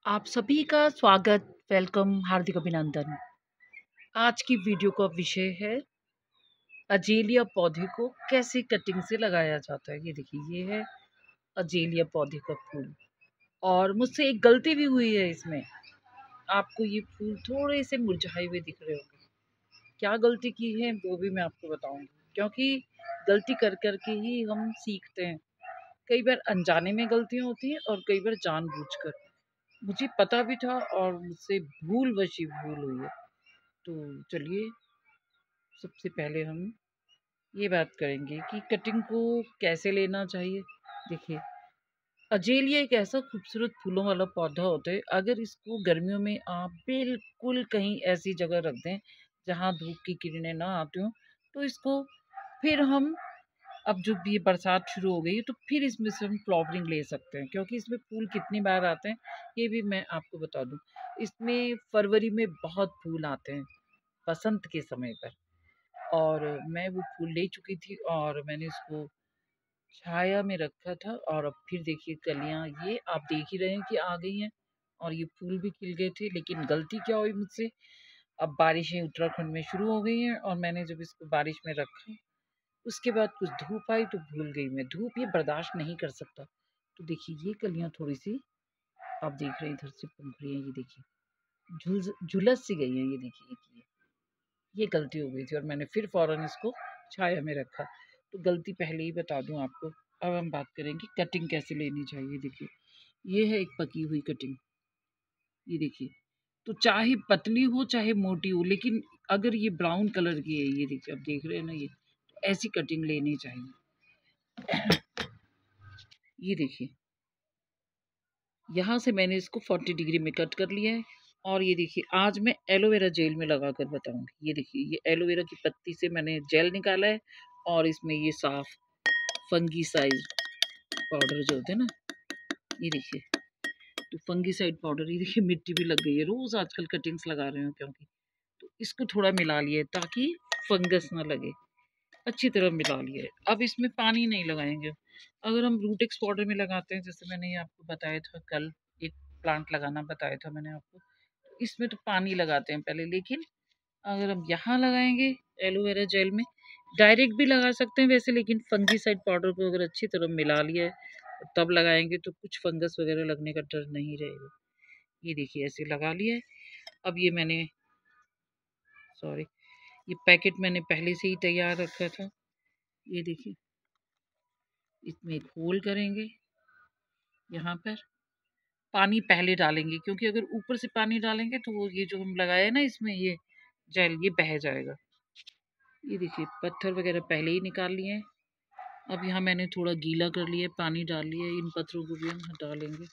आप सभी का स्वागत, वेलकम, हार्दिक अभिनंदन। आज की वीडियो का विषय है अजेलिया पौधे को कैसे कटिंग से लगाया जाता है। ये देखिए, ये है अजेलिया पौधे का फूल और मुझसे एक गलती भी हुई है इसमें। आपको ये फूल थोड़े से मुरझाए हुए दिख रहे होंगे। क्या गलती की है वो भी मैं आपको बताऊंगी, क्योंकि गलती कर कर के ही हम सीखते हैं। कई बार अनजाने में गलतियां होती हैं और कई बार जानबूझकर। मुझे पता भी था और मुझसे भूलवश भूल हुई है। तो चलिए, सबसे पहले हम ये बात करेंगे कि कटिंग को कैसे लेना चाहिए। देखिए, अजेलिया एक ऐसा खूबसूरत फूलों वाला पौधा होता है। अगर इसको गर्मियों में आप बिल्कुल कहीं ऐसी जगह रख दें जहाँ धूप की किरणें ना आती हों, तो इसको फिर हम, अब जब ये बरसात शुरू हो गई है तो फिर इसमें से हम फ्लावरिंग ले सकते हैं, क्योंकि इसमें फूल कितनी बार आते हैं ये भी मैं आपको बता दूं। इसमें फरवरी में बहुत फूल आते हैं, बसंत के समय पर। और मैं वो फूल ले चुकी थी और मैंने उसको छाया में रखा था, और अब फिर देखिए कलियां ये आप देख ही रहे हैं कि आ गई हैं और ये फूल भी खिल गए थे। लेकिन गलती क्या हुई मुझसे, अब बारिशें उत्तराखंड में शुरू हो गई हैं और मैंने जब इसको बारिश में रखा, उसके बाद कुछ धूप आई तो भूल गई मैं। धूप ये बर्दाश्त नहीं कर सकता। तो देखिए, ये कलियां थोड़ी सी आप देख रहे हैं इधर से पनप रही हैं। ये देखिए, झुलस सी गई हैं। ये देखिए, ये गलती हो गई थी और मैंने फिर फ़ौरन इसको छाया में रखा। तो गलती पहले ही बता दूँ आपको। अब हम बात करेंगे कटिंग कैसे लेनी चाहिए। देखिए, ये है एक पकी हुई कटिंग। ये देखिए, तो चाहे पतली हो चाहे मोटी हो, लेकिन अगर ये ब्राउन कलर की है, ये देखिए, आप देख रहे हैं ना, ये तो ऐसी कटिंग लेनी चाहिए। ये देखिए, यहाँ से मैंने इसको 40 डिग्री में कट कर लिया है। और ये देखिए, आज मैं एलोवेरा जेल में लगाकर बताऊंगी। ये देखिए, ये एलोवेरा की पत्ती से मैंने जेल निकाला है और इसमें ये साफ फंगीसाइड पाउडर जो होते हैं ना, ये देखिए, तो फंगीसाइड पाउडर, ये देखिए मिट्टी भी लग गई है। रोज आजकल कटिंग्स लगा रहे हो क्योंकि, तो इसको थोड़ा मिला लिया ताकि फंगस ना लगे। अच्छी तरह मिला लिया है। अब इसमें पानी नहीं लगाएंगे। अगर हम रूटेक्स पाउडर में लगाते हैं, जैसे मैंने ये आपको बताया था कल, एक प्लांट लगाना बताया था मैंने आपको, इसमें तो पानी लगाते हैं पहले। लेकिन अगर हम यहाँ लगाएंगे एलोवेरा जेल में, डायरेक्ट भी लगा सकते हैं वैसे, लेकिन फंगीसाइड पाउडर को अगर अच्छी तरह मिला लिया है तब लगाएंगे तो कुछ फंगस वगैरह लगने का डर नहीं रहेगा। ये देखिए, ऐसे लगा लिया है। अब ये मैंने, सॉरी, ये पैकेट मैंने पहले से ही तैयार रखा था। ये देखिए, इसमें एक होल करेंगे, यहाँ पर पानी पहले डालेंगे, क्योंकि अगर ऊपर से पानी डालेंगे तो वो ये जो हम लगाए ना इसमें ये जेल, ये बह जाएगा। ये देखिए, पत्थर वगैरह पहले ही निकाल लिए हैं। अब यहाँ मैंने थोड़ा गीला कर लिया, पानी डाल लिया, इन पत्थरों को भी हम हटा लेंगे।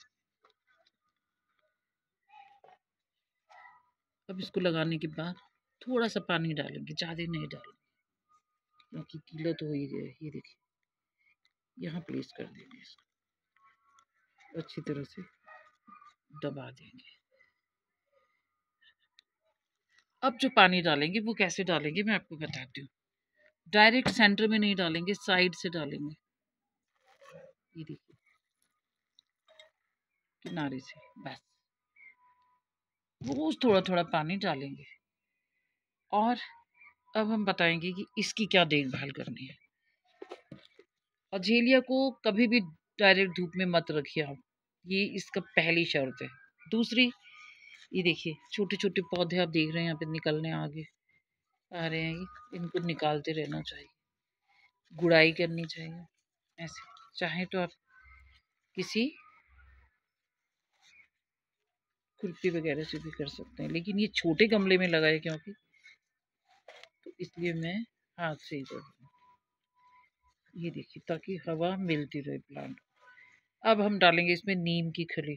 अब इसको लगाने के बाद थोड़ा सा पानी डालेंगे, ज़्यादा नहीं डालेंगे क्योंकि गीला तो हो ही गया है। ये देखिए, यहाँ प्लेस कर देंगे इसको, अच्छी तरह से दबा देंगे। अब जो पानी डालेंगे वो कैसे डालेंगे मैं आपको बताती हूँ। डायरेक्ट सेंटर में नहीं डालेंगे, साइड से डालेंगे। ये देखिए, किनारे से, बस रोज थोड़ा थोड़ा पानी डालेंगे। और अब हम बताएंगे कि इसकी क्या देखभाल करनी है। अजेलिया को कभी भी डायरेक्ट धूप में मत रखिए आप, ये इसका पहली शर्त है। दूसरी, ये देखिए, छोटे छोटे पौधे आप देख रहे हैं यहाँ पे निकलने आगे आ रहे हैं, ये इनको निकालते रहना चाहिए, गुड़ाई करनी चाहिए। ऐसे चाहे तो आप किसी खुरपी वगैरह से भी कर सकते हैं, लेकिन ये छोटे गमले में लगाए क्योंकि, तो इसलिए मैं हाथ से ही कर रही हूँ। ये देखिए, ताकि हवा मिलती रहे प्लांट। अब हम डालेंगे इसमें नीम की खली।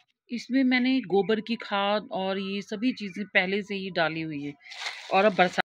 इसमें मैंने गोबर की खाद और ये सभी चीज़ें पहले से ही डाली हुई है। और अब बरसात